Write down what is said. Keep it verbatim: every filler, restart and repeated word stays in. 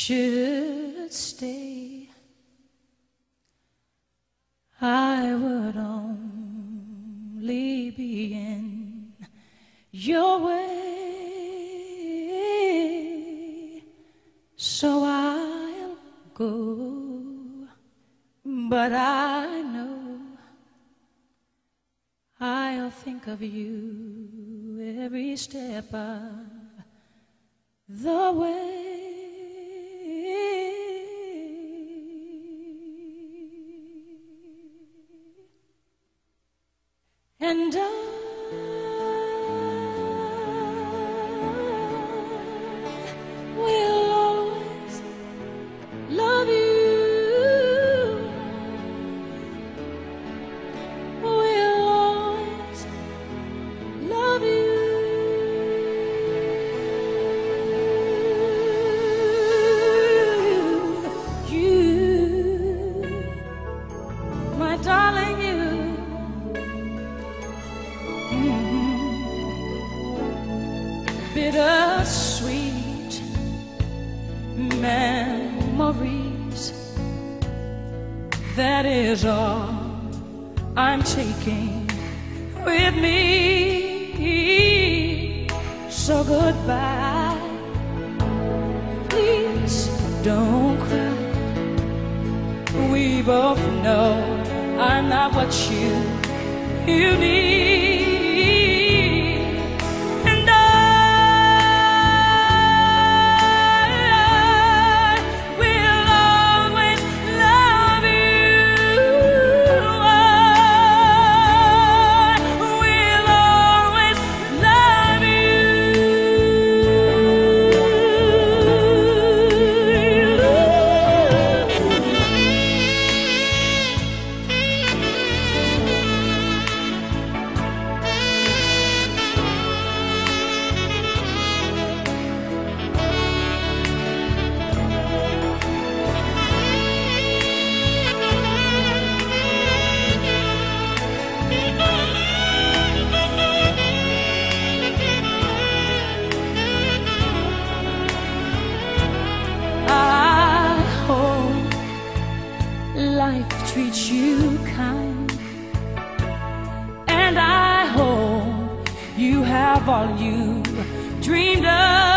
should stay, I would only be in your way. So I'll go, but I know I'll think of you every step of the way. And I will always love you, will always love you. You, my darling, you. Bittersweet memories, that is all I'm taking with me. So goodbye, please don't cry. We both know I'm not what you, you need. Life treats you kind, and I hope you have all you dreamed of.